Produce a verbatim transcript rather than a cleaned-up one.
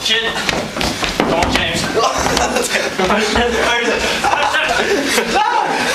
Shit. Come on, James. Where is it? Where is it? No!